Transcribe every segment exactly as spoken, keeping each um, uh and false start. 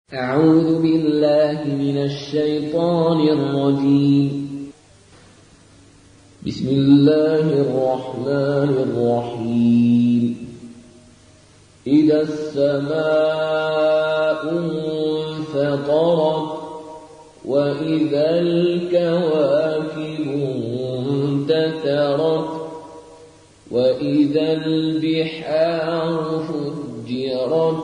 أعوذ بالله من الشيطان الرجيم. بسم الله الرحمن الرحيم. إذا السماء انفطرت وإذا الكواكب انتثرت وإذا البحار فجرت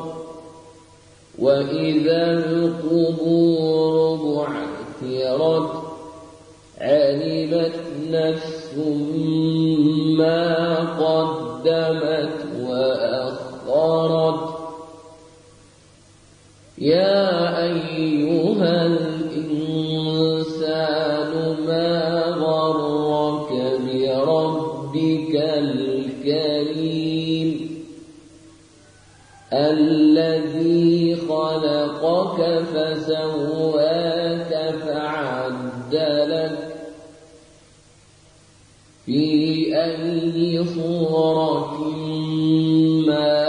وإذا القبور بعثرت علمت نفس ما قدمت وأخرت. يا أيها الإنسان ما غرك بربك الكريم الذي خلقك فسواك فعدلك في أي صورة ما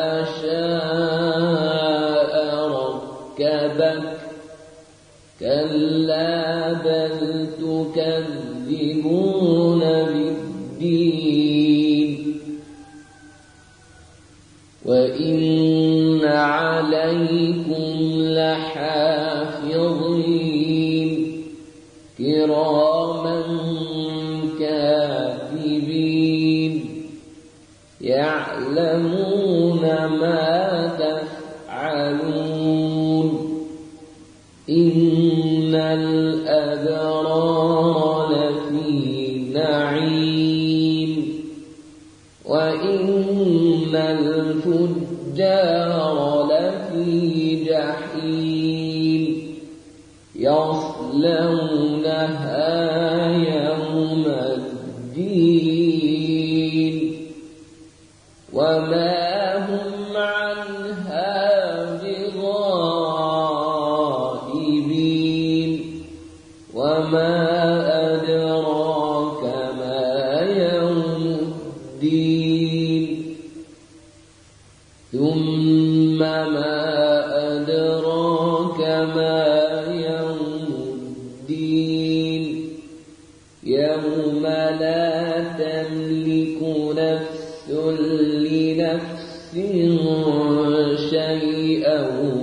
شاء ركبك. كلا بل تكذبون بالدين وإن عليكم لحافظين كراما كاتبين يعلمون ما تفعلون. إن الأبرار لفي نعيم وإن الفجار لفي جحيم يصلونها يوم الدين وما هم عنها بغائبين. وما أدراك ما يوم الدين ثم ما أدراك ما يوم الدين يوم لا تملك نفس لنفس شيئا